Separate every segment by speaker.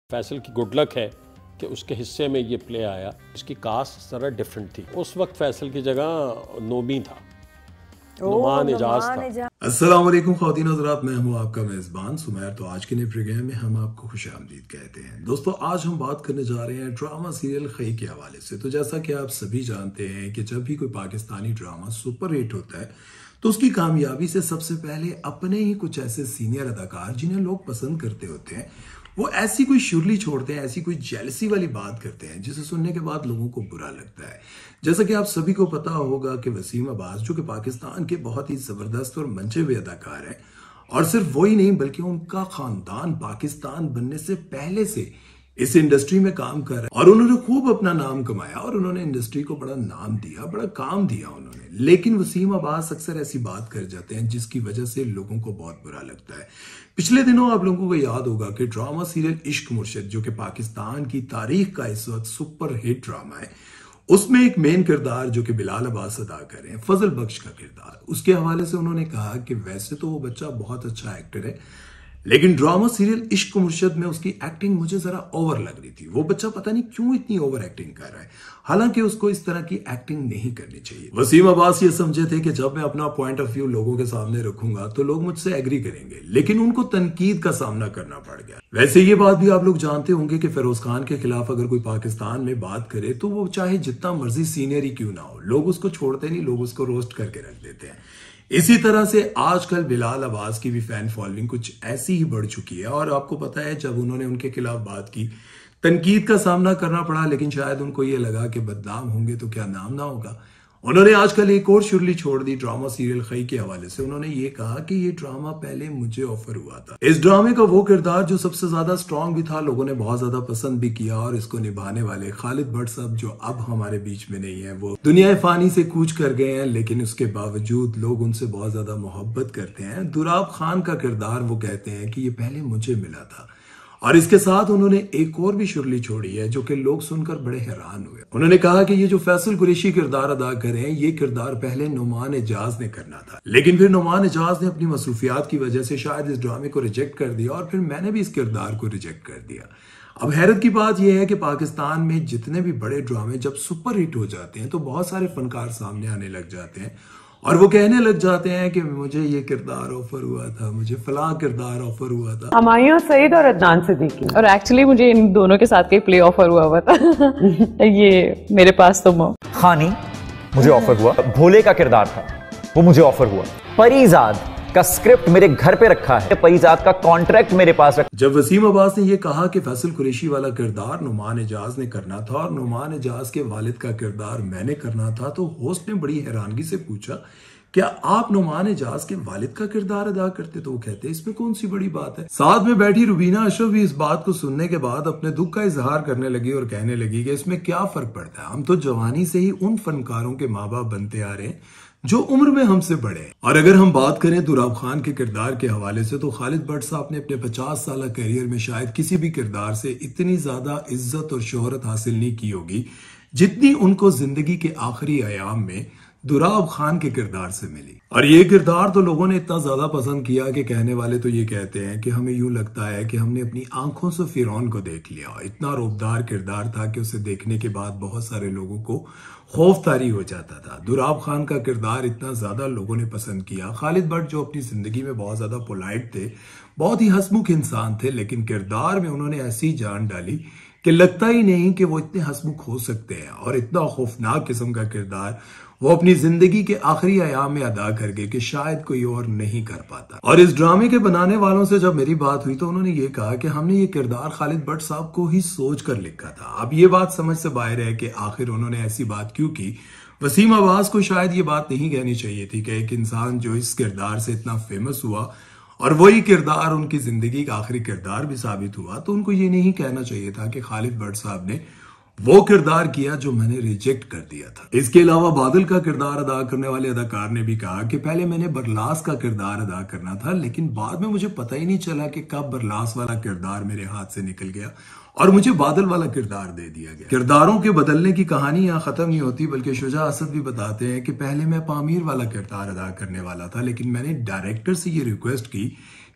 Speaker 1: फैसल की good luck है कि उसके हिस्से में ये प्ले आया। इसकी कास्ट ज़रा डिफरेंट थी। उस वक्त फैसल की जगह नोमी था, नुमान एजाज था।
Speaker 2: अस्सलाम वालेकुम ख़वातीन हज़रात, मैं हूं आपका मेज़बान सुमैर। तो आज के नए प्रोग्राम में हम आपको खुशामदीद कहते हैं। दोस्तों, आज हम बात करने जा रहे हैं ड्रामा सीरियल खई के हवाले से। तो जैसा कि आप सभी जानते हैं कि जब भी कोई पाकिस्तानी ड्रामा सुपर हिट होता है तो उसकी कामयाबी से सबसे पहले अपने ही कुछ ऐसे सीनियर अदाकार जिन्हें लोग पसंद करते होते हैं, वो ऐसी कोई शुरली छोड़ते हैं, ऐसी कोई जेलसी वाली बात करते हैं जिसे सुनने के बाद लोगों को बुरा लगता है। जैसा कि आप सभी को पता होगा कि वसीम अब्बास, जो कि पाकिस्तान के बहुत ही जबरदस्त और मंचे हुए अदाकार हैं, और सिर्फ वही नहीं बल्कि उनका खानदान पाकिस्तान बनने से पहले से इस इंडस्ट्री में काम कर रहा है और उन्होंने खूब अपना नाम कमाया और उन्होंने इंडस्ट्री को बड़ा नाम दिया, बड़ा काम दिया उन्होंने। लेकिन वसीम अब्बास अक्सर ऐसी बात कर जाते हैं जिसकी वजह से लोगों को बहुत बुरा लगता है। पिछले दिनों आप लोगों को याद होगा कि ड्रामा सीरियल इश्क मुर्शिद, जो कि पाकिस्तान की तारीख का इस वक्त सुपर हिट ड्रामा है, उसमें एक मेन किरदार जो कि बिलाल अब्बास अदा कर रहे हैं, फजल बख्श का किरदार, उसके हवाले से उन्होंने कहा कि वैसे तो वो बच्चा बहुत अच्छा एक्टर है, लेकिन ड्रामा सीरियल इश्क मुर्शिद में उसकी एक्टिंग मुझे जरा ओवर लग रही थी। वो बच्चा पता नहीं क्यों इतनी ओवर एक्टिंग कर रहा है, हालांकि उसको इस तरह की एक्टिंग नहीं करनी चाहिए। वसीम अब्बास ये समझे थे कि जब मैं अपना पॉइंट ऑफ व्यू लोगों के सामने रखूंगा तो लोग मुझसे एग्री करेंगे, लेकिन उनको तनकीद का सामना करना पड़ गया। वैसे ये बात भी आप लोग जानते होंगे कि फिरोज खान के खिलाफ अगर कोई पाकिस्तान में बात करे तो वो चाहे जितना मर्जी सीनियर ही क्यों ना हो, लोग उसको छोड़ते नहीं, लोग उसको रोस्ट करके रख देते हैं। इसी तरह से आजकल बिलाल अब्बास की भी फैन फॉलोइंग कुछ ऐसी ही बढ़ चुकी है और आपको पता है जब उन्होंने उनके खिलाफ बात की, तनकीद का सामना करना पड़ा, लेकिन शायद उनको ये लगा कि बदनाम होंगे तो क्या नाम ना होगा। उन्होंने आजकल एक और शुरली छोड़ दी ड्रामा सीरियल खई के हवाले से। उन्होंने ये कहा कि ये ड्रामा पहले मुझे ऑफर हुआ था। इस ड्रामे का वो किरदार जो सबसे ज्यादा स्ट्रांग भी था, लोगों ने बहुत ज्यादा पसंद भी किया, और इसको निभाने वाले खालिद भट्ट साहब, जो अब हमारे बीच में नहीं है, वो दुनिया फानी से कूच कर गए हैं, लेकिन उसके बावजूद लोग उनसे बहुत ज्यादा मोहब्बत करते हैं। दुराब खान का किरदार वो कहते हैं कि ये पहले मुझे मिला था। और इसके साथ उन्होंने एक और भी शुरली छोड़ी है जो कि लोग सुनकर बड़े हैरान हुए। उन्होंने कहा कि ये जो फैसल कुरैशी किरदार अदा करें, ये किरदार पहले नुमान एजाज ने करना था, लेकिन फिर नुमान एजाज ने अपनी मसरूफियात की वजह से शायद इस ड्रामे को रिजेक्ट कर दिया और फिर मैंने भी इस किरदार को रिजेक्ट कर दिया। अब हैरत की बात यह है कि पाकिस्तान में जितने भी बड़े ड्रामे जब सुपर हिट हो जाते हैं तो बहुत सारे फनकार सामने आने लग जाते हैं और वो कहने लग जाते हैं कि मुझे ये किरदार ऑफर हुआ था, मुझे फलां किरदार ऑफर हुआ था।
Speaker 3: हमायूं सईद और अदनान सिद्दीकी, और एक्चुअली मुझे इन दोनों के साथ कई प्ले ऑफर हुआ था। ये मेरे पास तो
Speaker 4: खानी मुझे ऑफर हुआ, भोले का किरदार था वो मुझे ऑफर हुआ, परीजाद का स्क्रिप्ट मेरे घर पे रखा है, परीजाद का कॉन्ट्रैक्ट मेरे पास रखा।
Speaker 2: जब वसीम अब्बास ने यह कहा कि फैसल कुरैशी वाला किरदार नुमान एजाज ने करना था और नुमान एजाज के वालिद का किरदार मैंने करना था, तो होस्ट ने बड़ी हैरानगी से पूछा, क्या आप नुमान एजाज के वालिद का किरदार अदा करते? तो वो कहते इसमें कौन सी बड़ी बात है। साथ में बैठी रुबीना अशरफ भी इस बात को सुनने के बाद अपने दुख का इजहार करने लगी और कहने लगी कि इसमें क्या फर्क पड़ता है, हम तो जवानी से ही उन फनकारों के माँ बाप बनते आ रहे हैं जो उम्र में हमसे बड़े हैं। और अगर हम बात करें दुराब खान के किरदार के हवाले से, तो खालिद भट्ट साहब ने अपने 50 साल करियर में शायद किसी भी किरदार से इतनी ज्यादा इज्जत और शोहरत हासिल नहीं की होगी जितनी उनको जिंदगी के आखिरी अयाम में दुराब खान के किरदार से मिली। और ये किरदार तो लोगों ने इतना ज्यादा पसंद किया कि कहने वाले तो ये कहते हैं कि हमें यूं लगता है कि हमने अपनी आंखों से फिरौन को देख लिया। इतना रौबदार किरदार था कि उसे देखने के बाद बहुत सारे लोगों को खौफ तारी हो जाता था। दुराब खान का किरदार इतना ज्यादा लोगों ने पसंद किया। खालिद भट्ट जो अपनी जिंदगी में बहुत ज्यादा पोलाइट थे, बहुत ही हंसमुख इंसान थे, लेकिन किरदार में उन्होंने ऐसी जान डाली कि लगता ही नहीं कि वो इतने हंसमुख हो सकते हैं। और इतना खौफनाक किस्म का किरदार वो अपनी जिंदगी के आखिरी अयाम में अदा कर गए कि शायद कोई और नहीं कर पाता। और इस ड्रामे के बनाने वालों से जब मेरी बात हुई तो उन्होंने ये कहा कि हमने ये किरदार खालिद भट्ट साहब को ही सोच कर लिखा था। अब ये बात समझ से बाहर है कि आखिर उन्होंने ऐसी बात क्यों की। वसीम अब्बास को शायद ये बात नहीं कहनी चाहिए थी कि एक इंसान जो इस किरदार से इतना फेमस हुआ और वही किरदार उनकी जिंदगी का आखिरी किरदार भी साबित हुआ, तो उनको ये नहीं कहना चाहिए था कि खालिद भट्ट साहब ने वो किरदार किया जो मैंने रिजेक्ट कर दिया था। इसके अलावा बादल का किरदार अदा करने वाले अदाकार ने भी कहा कि पहले मैंने बरलास का किरदार अदा करना था, लेकिन बाद में मुझे पता ही नहीं चला कि कब बरलास वाला किरदार मेरे हाथ से निकल गया और मुझे बादल वाला किरदार दे दिया गया। किरदारों के बदलने की कहानी यहाँ खत्म नहीं होती, बल्कि शुजा असद भी बताते हैं कि पहले मैं पामीर वाला किरदार अदा करने वाला था, लेकिन मैंने डायरेक्टर से ये रिक्वेस्ट की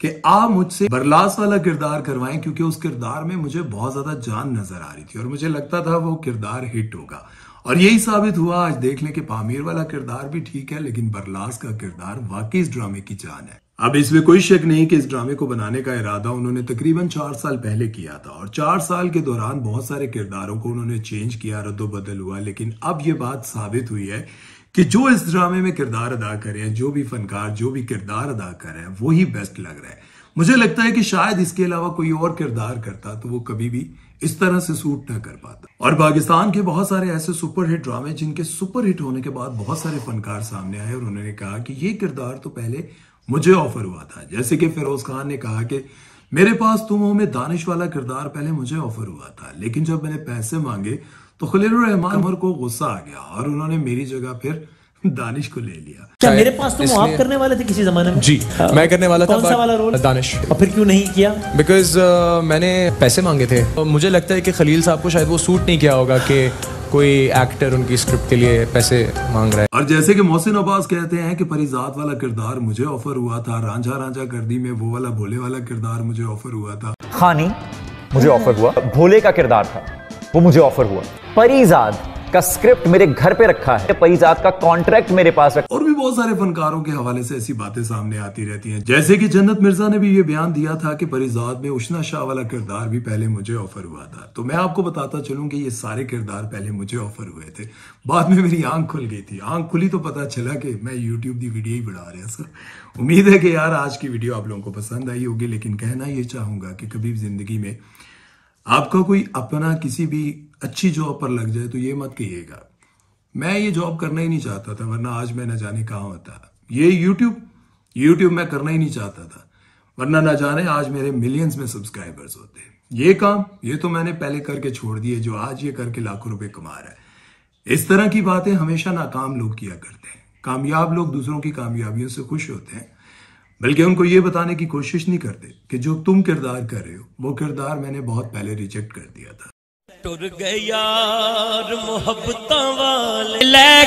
Speaker 2: कि आप मुझसे बरलास वाला किरदार करवाएं, क्योंकि उस किरदार में मुझे बहुत ज्यादा जान नजर आ रही थी और मुझे लगता था वो किरदार हिट होगा। और यही साबित हुआ। आज देख लें कि पामीर वाला किरदार भी ठीक है, लेकिन बरलास का किरदार वाकई इस ड्रामे की जान है। अब इसमें कोई शक नहीं कि इस ड्रामे को बनाने का इरादा उन्होंने तकरीबन 4 साल पहले किया था और 4 साल के दौरान बहुत सारे किरदारों को उन्होंने चेंज किया, रद्दोबदल हुआ। लेकिन अब ये बात साबित हुई है कि जो इस ड्रामे में किरदार अदा कर रहे हैं, जो भी फनकार जो भी किरदार अदा कर रहे हैं, वही बेस्ट लग रहा है। मुझे लगता है कि शायद इसके अलावा कोई और किरदार करता तो वो कभी भी इस तरह से सूट ना कर पाता। और पाकिस्तान के बहुत सारे ऐसे सुपरहिट ड्रामे जिनके सुपरहिट होने के बाद बहुत सारे फनकार सामने आए और उन्होंने कहा कि ये किरदार तो पहले मुझे ऑफर हुआ था। जैसे कि फिरोज खान ने कहा कि मेरे पास तुम हो में दानिश वाला किरदार पहले मुझे ऑफर हुआ था, लेकिन जब मैंने पैसे मांगे तो खलीलुर रहमान उमर को गुस्सा आ गया और उन्होंने मेरी जगह फिर दानिश को ले लिया।
Speaker 5: क्या मेरे पास तुम आप करने वाले थे किसी जमाने में?
Speaker 6: जी मैं करने वाला था।
Speaker 5: कौन सा वाला रोल?
Speaker 6: दानिश।
Speaker 5: और फिर क्यों नहीं किया?
Speaker 6: बिकॉज मैंने पैसे मांगे थे और मुझे लगता है कि खलील साहब को शायद वो सूट नहीं किया होगा कि कोई एक्टर उनकी स्क्रिप्ट के लिए पैसे मांग रहा है।
Speaker 2: और जैसे कि मोहसिन अब्बास कहते हैं कि परिजात वाला किरदार मुझे ऑफर हुआ था, रांझा रांझा कर दी में वो वाला भोले वाला किरदार मुझे ऑफर हुआ था।
Speaker 4: खानी मुझे ऑफर हुआ, भोले का किरदार था वो मुझे ऑफर हुआ, परिजात का स्क्रिप्ट मेरे घर पे रखा है, परिजात का कॉन्ट्रैक्ट मेरे पास रखा।
Speaker 2: और भी बहुत सारे फनकारों के हवाले से ऐसी बातें सामने आती रहती हैं। जैसे कि जन्नत मिर्जा ने भी ये बयान दिया था कि परिजात में उशना शाह वाला किरदार भी पहले मुझे ऑफर हुआ था। तो मैं आपको बताता चलूं कि ये सारे किरदार पहले मुझे ऑफर हुए थे, बाद में मेरी आंख खुल गई थी। आंख खुली तो पता चला कि मैं यूट्यूब की वीडियो ही बना रहा सर। उम्मीद है कि यार आज की वीडियो आप लोगों को पसंद आई होगी, लेकिन कहना ये चाहूंगा कि कभी जिंदगी में आपका कोई अपना किसी भी अच्छी जॉब पर लग जाए तो ये मत कहिएगा मैं ये जॉब करना ही नहीं चाहता था, वरना आज मैं न जाने कहाँ होता। ये यूट्यूब मैं करना ही नहीं चाहता था, वरना न जाने आज मेरे मिलियंस में सब्सक्राइबर्स होते। ये काम ये तो मैंने पहले करके छोड़ दिए, जो आज ये करके लाखों रुपए कमा रहा है। इस तरह की बातें हमेशा नाकाम लोग किया करते हैं। कामयाब लोग दूसरों की कामयाबियों से खुश होते हैं, बल्कि उनको ये बताने की कोशिश नहीं करते कि जो तुम किरदार कर रहे हो वो किरदार मैंने बहुत पहले रिजेक्ट कर दिया था।
Speaker 7: टुर गए यार मोहब्बतां वाले ले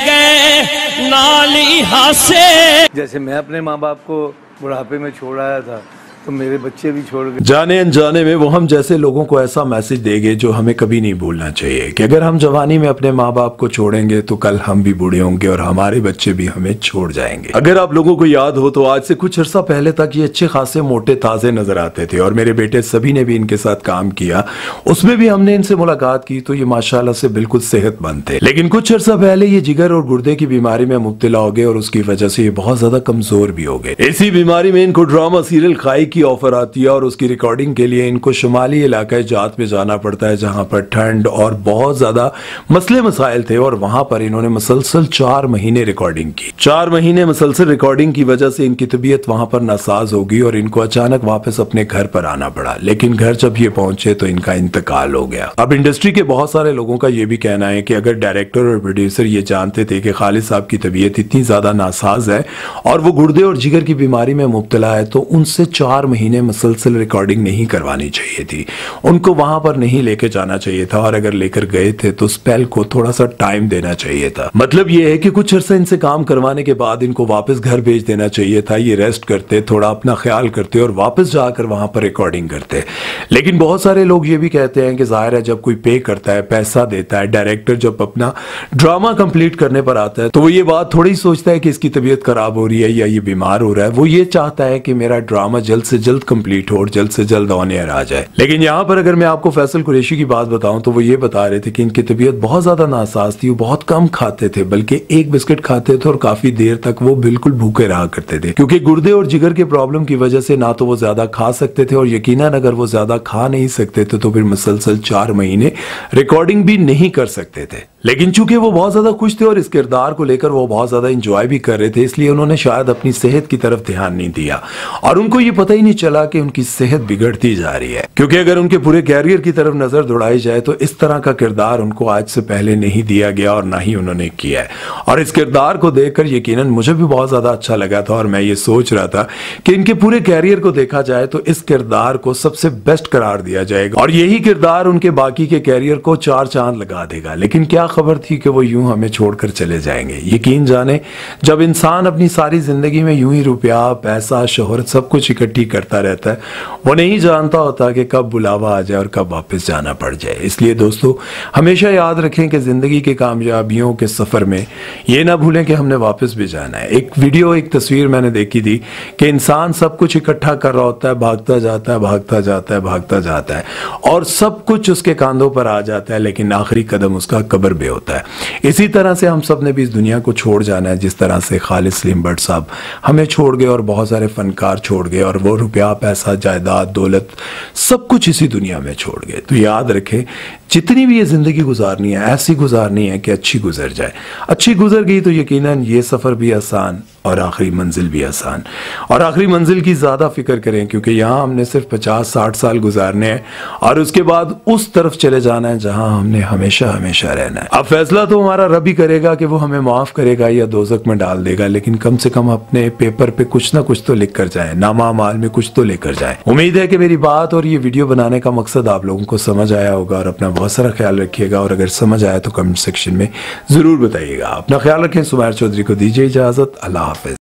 Speaker 7: गए नाली हासे।
Speaker 8: जैसे मैं अपने माँ बाप को बुढ़ापे में छोड़ आया था तो मेरे बच्चे भी छोड़ गए।
Speaker 2: जाने अनजाने में वो हम जैसे लोगों को ऐसा मैसेज देंगे जो हमें कभी नहीं भूलना चाहिए कि अगर हम जवानी में अपने माँ बाप को छोड़ेंगे तो कल हम भी बूढ़े होंगे और हमारे बच्चे भी हमें छोड़ जाएंगे। अगर आप लोगों को याद हो तो आज से कुछ अर्सा पहले तक ये अच्छे खासे मोटे ताजे नजर आते थे और मेरे बेटे सभी ने भी इनके साथ काम किया, उसमें भी हमने इनसे मुलाकात की तो ये माशाल्लाह से बिल्कुल सेहतमंद थे। लेकिन कुछ अर्सा पहले ये जिगर और गुर्दे की बीमारी में मुब्तला हो गए और उसकी वजह से ये बहुत ज्यादा कमजोर भी हो गए। इसी बीमारी में इनको ड्रामा सीरियल खाई की ऑफर आती है और उसकी रिकॉर्डिंग के लिए इनको शुमाली इलाके जात में जाना पड़ता है, जहां पर ठंड और बहुत ज्यादा मसले मसाइल थे और वहां पर इन्होंने मुसलसल 4 महीने रिकॉर्डिंग की। 4 महीने मुसलसल रिकॉर्डिंग की वजह से इनकी तबीयत वहां पर नासाज हो गई और इनको अचानक वापस अपने घर पर आना पड़ा। लेकिन घर जब ये पहुंचे तो इनका इंतकाल हो गया। अब इंडस्ट्री के बहुत सारे लोगों का यह भी कहना है कि अगर डायरेक्टर और प्रोड्यूसर ये जानते थे कि खालिद साहब की तबीयत इतनी ज्यादा नासाज है और वो गुर्दे और जिगर की बीमारी में मुब्तला है तो उनसे 4 महीने मुसलसल रिकॉर्डिंग नहीं करवानी चाहिए थी, उनको वहां पर नहीं लेके जाना चाहिए था। और अगर लेकर गए थे तो स्पेल को थोड़ा सा टाइम देना चाहिए था। मतलब ये है कि कुछ अर्सा इनसे काम करवाने के बाद इनको वापस घर भेज देना चाहिए था, ये रेस्ट करते, थोड़ा अपना ख्याल करते और वापस जाकर वहां पर रिकॉर्डिंग करते। लेकिन बहुत सारे लोग ये भी कहते हैं कि जाहिर है जब कोई पे करता है, पैसा देता है, डायरेक्टर जब अपना ड्रामा कंप्लीट करने पर आता है तो वो ये बात थोड़ी सोचता है कि इसकी तबीयत खराब हो रही है या ये बीमार हो रहा है। वो ये चाहता है कि मेरा ड्रामा जल्द से जल्द कंप्लीट हो और जल्द से जल्द ऑन एयर आ जाए। लेकिन यहाँ पर अगर मैं आपको फैसल कुरैशी की बात बताऊं तो वो ये बता रहे थे कि इनकी तबीयत बहुत ज्यादा नासाज थी, वो बहुत कम खाते थे, बल्कि 1 बिस्किट खाते थे और काफी देर तक वो बिल्कुल भूखे रहा करते थे, क्योंकि गुर्दे और जिगर के प्रॉब्लम की वजह से ना तो वो ज्यादा खा सकते थे और यकीनन अगर वो ज्यादा खा नहीं सकते थे तो फिर मुसलसल 4 महीने रिकॉर्डिंग भी नहीं कर सकते थे। लेकिन चूंकि वो बहुत ज्यादा खुश थे और इस किरदार को लेकर वो बहुत ज्यादा इंजॉय भी कर रहे थे, इसलिए उन्होंने शायद अपनी सेहत की तरफ ध्यान नहीं दिया और उनको ये पता ही नहीं चला कि उनकी सेहत बिगड़ती जा रही है। क्योंकि अगर उनके पूरे कैरियर की तरफ नजर दौड़ाई जाए तो इस तरह का किरदार उनको आज से पहले नहीं दिया गया और ना ही उन्होंने किया है। और इस किरदार को देखकर यकीनन मुझे भी बहुत ज्यादा अच्छा लगा था और मैं ये सोच रहा था कि इनके पूरे कैरियर को देखा जाए तो इस किरदार को सबसे बेस्ट करार दिया जाएगा और यही किरदार उनके बाकी के कैरियर को 4 चांद लगा देगा। लेकिन क्या खबर थी कि वो यूं हमें छोड़कर चले जाएंगे। यकीन जाने जब इंसान अपनी सारी जिंदगी में यूं ही रुपया, पैसा, शोहरत सब कुछ इकट्ठी ज़िंदगी करता रहता है, वो नहीं जानता होता कि कब बुलावा आ जाए और कब वापस जाना पड़ जाए। इसलिए दोस्तों हमेशा याद रखें कि ज़िंदगी की कामयाबियों के सफ़र में ये ना भूलें कि हमने वापस भी जाना है। एक वीडियो, एक तस्वीर मैंने देखी थी कि इंसान सब कुछ इकट्ठा कर रहा होता है, भागता जाता है, भागता जाता है, भागता जाता है और सब कुछ उसके कांधों पर आ जाता है, लेकिन आखिरी कदम उसका कब्र पे होता है। इसी तरह से हम सब ने भी इस दुनिया को छोड़ जाना है, जिस तरह से खालिद सलीम भट्ट साहब हमें छोड़ गए और बहुत सारे फनकार छोड़ गए और वो रुपया, पैसा, जायदाद, दौलत सब कुछ इसी दुनिया में छोड़ गए। तो याद रखें जितनी भी ये ज़िंदगी गुजारनी है ऐसी गुजारनी है कि अच्छी गुजर जाए। अच्छी गुजर गई तो यकीनन ये सफ़र भी आसान और आखिरी मंजिल भी आसान। और आखिरी मंजिल की ज़्यादा फिक्र करें क्योंकि यहाँ हमने सिर्फ 50-60 साल गुजारने हैं और उसके बाद उस तरफ चले जाना है जहाँ हमने हमेशा हमेशा रहना है। अब फैसला तो हमारा रब ही करेगा कि वो हमें माफ़ करेगा या दोज़ख में डाल देगा, लेकिन कम से कम अपने पेपर पे कुछ ना कुछ तो लिख कर जाए, नामा अमाल में कुछ तो लेकर जाए। उम्मीद है कि मेरी बात और ये वीडियो बनाने का मकसद आप लोगों को समझ आया होगा और अपना बहुत सारा ख्याल रखिएगा और अगर समझ आया तो कमेंट सेक्शन में ज़रूर बताइएगा। अपना ख्याल रखें। सुमैर चौधरी को दीजिए इजाज़त। अल्लाह हाफ़िज़।